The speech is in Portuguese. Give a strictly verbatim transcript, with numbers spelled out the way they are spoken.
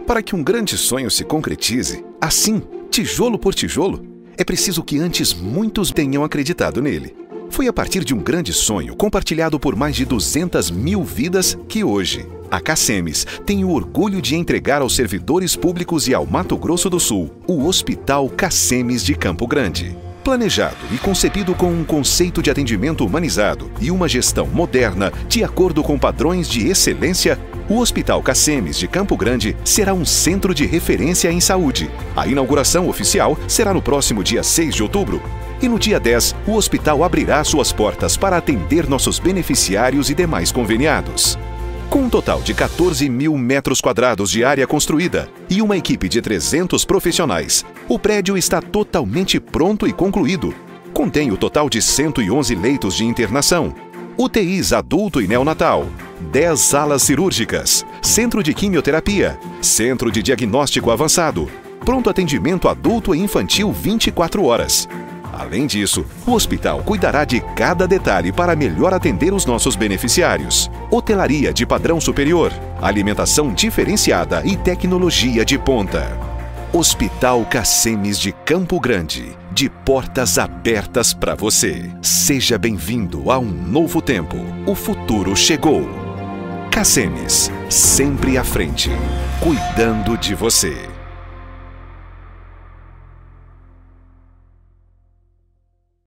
Para que um grande sonho se concretize, assim, tijolo por tijolo, é preciso que antes muitos tenham acreditado nele. Foi a partir de um grande sonho compartilhado por mais de duzentas mil vidas que hoje a Cacemes tem o orgulho de entregar aos servidores públicos e ao Mato Grosso do Sul o Hospital Cacemes de Campo Grande. Planejado e concebido com um conceito de atendimento humanizado e uma gestão moderna de acordo com padrões de excelência, o Hospital Cacemes de Campo Grande será um centro de referência em saúde. A inauguração oficial será no próximo dia seis de outubro. E no dia dez, o hospital abrirá suas portas para atender nossos beneficiários e demais conveniados. Com um total de quatorze mil metros quadrados de área construída e uma equipe de trezentos profissionais, o prédio está totalmente pronto e concluído. Contém o total de cento e onze leitos de internação, U T Is adulto e neonatal, dez salas cirúrgicas, centro de quimioterapia, centro de diagnóstico avançado, pronto atendimento adulto e infantil vinte e quatro horas. Além disso, o hospital cuidará de cada detalhe para melhor atender os nossos beneficiários. Hotelaria de padrão superior, alimentação diferenciada e tecnologia de ponta. Hospital Cacemes de Campo Grande, de portas abertas para você. Seja bem-vindo a um novo tempo. O futuro chegou. Cacemes, sempre à frente, cuidando de você.